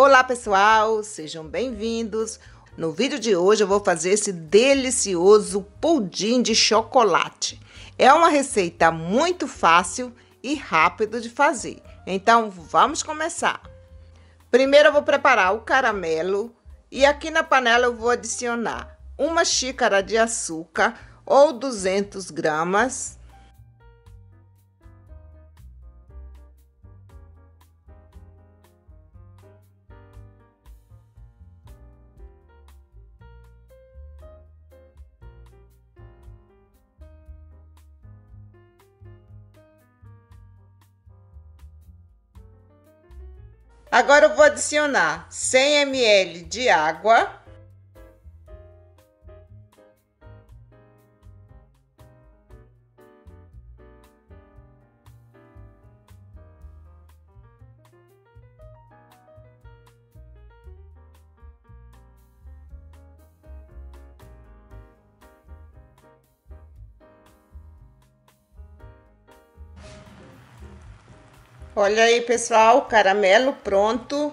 Olá pessoal, sejam bem-vindos. No vídeo de hoje eu vou fazer esse delicioso pudim de chocolate. É uma receita muito fácil e rápido de fazer. Então vamos começar. Primeiro eu vou preparar o caramelo e aqui na panela eu vou adicionar uma xícara de açúcar ou 200 gramas. Agora eu vou adicionar 100 ml de água. Olha aí, pessoal, caramelo pronto.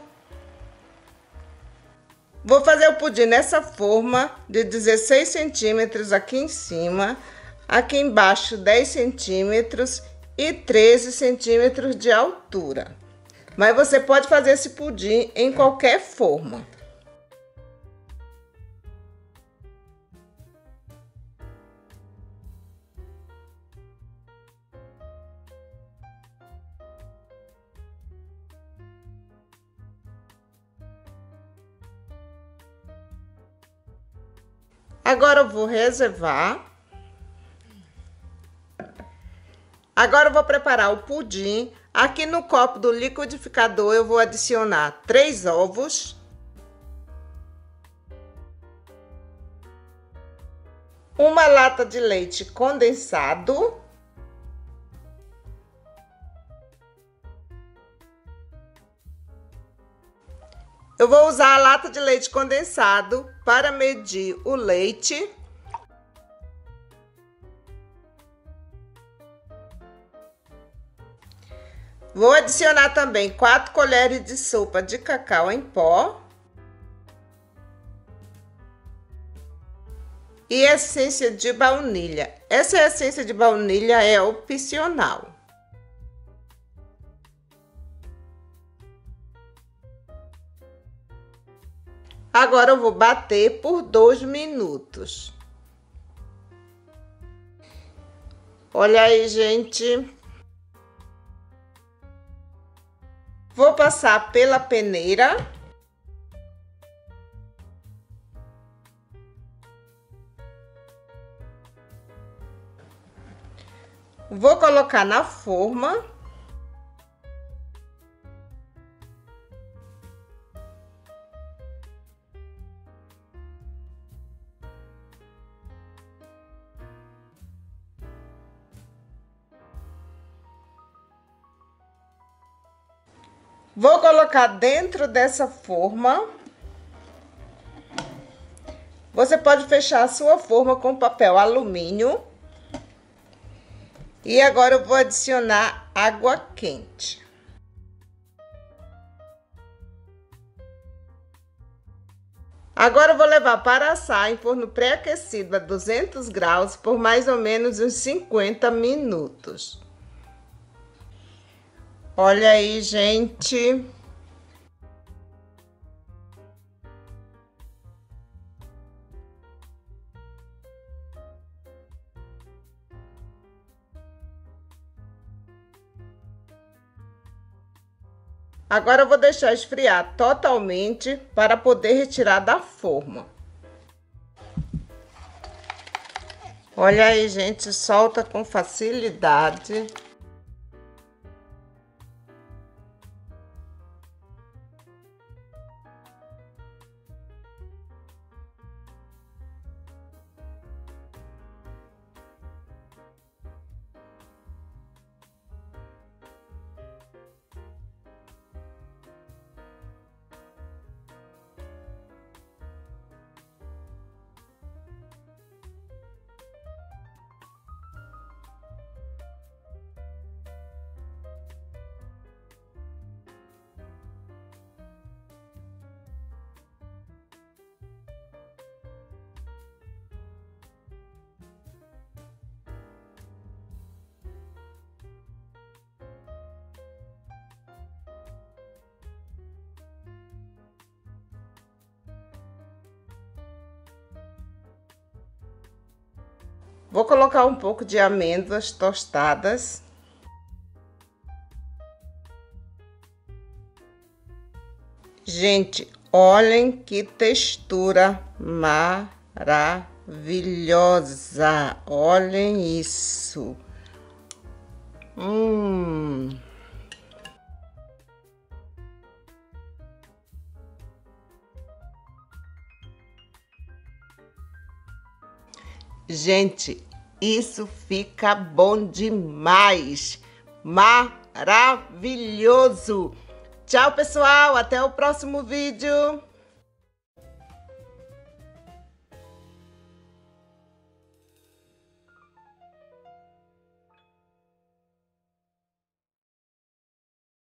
Vou fazer o pudim nessa forma de 16 centímetros aqui em cima, aqui embaixo 10 centímetros e 13 centímetros de altura. Mas você pode fazer esse pudim em qualquer forma. Agora eu vou reservar. Agora eu vou preparar o pudim. Aqui no copo do liquidificador eu vou adicionar 3 ovos. Uma lata de leite condensado. Eu vou usar a lata de leite condensado para medir o leite. Vou adicionar também 4 colheres de sopa de cacau em pó. E essência de baunilha. Essa essência de baunilha é opcional. Agora eu vou bater por 2 minutos. Olha aí, gente. Vou passar pela peneira. Vou colocar na forma. Vou colocar dentro dessa forma. Você pode fechar a sua forma com papel alumínio. E agora eu vou adicionar água quente. Agora eu vou levar para assar em forno pré-aquecido a 200 graus por mais ou menos uns 50 minutos. Olha aí, gente. Agora eu vou deixar esfriar totalmente para poder retirar da forma. Olha aí, gente, solta com facilidade. Vou colocar um pouco de amêndoas tostadas. Gente, olhem que textura maravilhosa! Olhem isso! Gente, isso fica bom demais! Maravilhoso! Tchau, pessoal! Até o próximo vídeo!